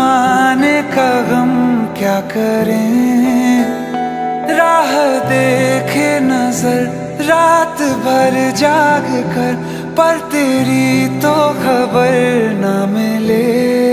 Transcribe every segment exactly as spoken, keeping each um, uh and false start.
जमाने का गम क्या करें, राह देखे नजर रात भर जाग कर, पर तेरी तो खबर न मिले।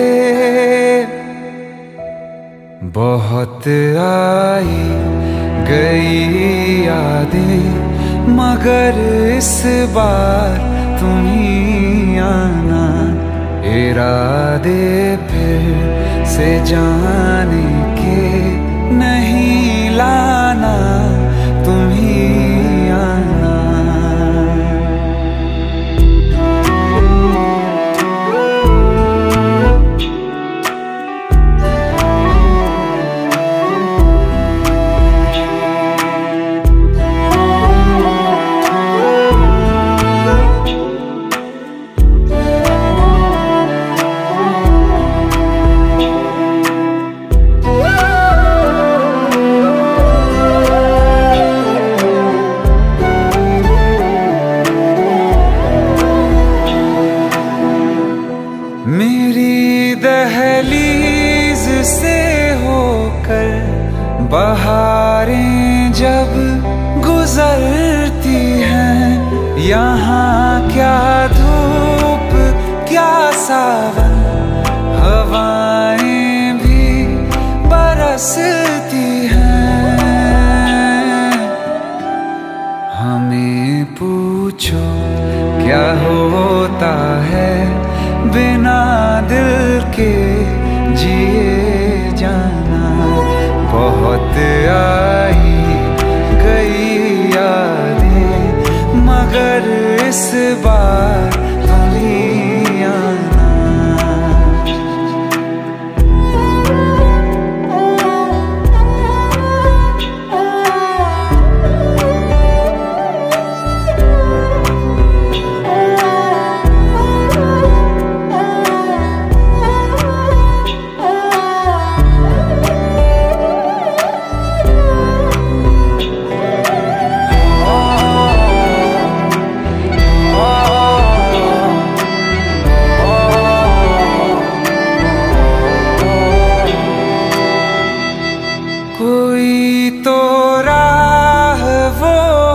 बहुत आई गई यादें मगर इस बार तुम ही आना, इरादे फिर से जाने के नहीं लाना, तुम ही आना। मेरी दहलीज से होकर बहारें जब गुजरती हैं, यहाँ क्या धूप क्या सावन, हवाएं भी बरसती हैं। हमें पूछो क्या होता है बिना दिल के जिए जाना। बहुत आई गई यादें मगर इस बार तुम ही आना। कोई तो राह वो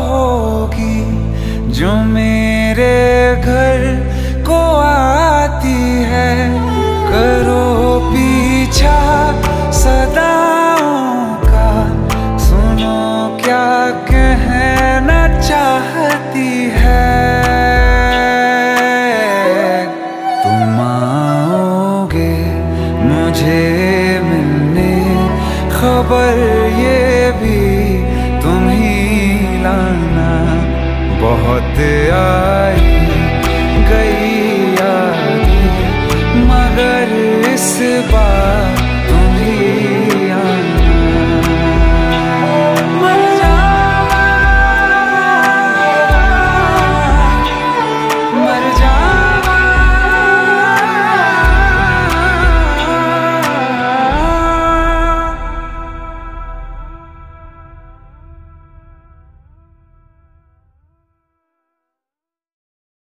होगी जो मेरे घर को आती है, करो पीछा सदा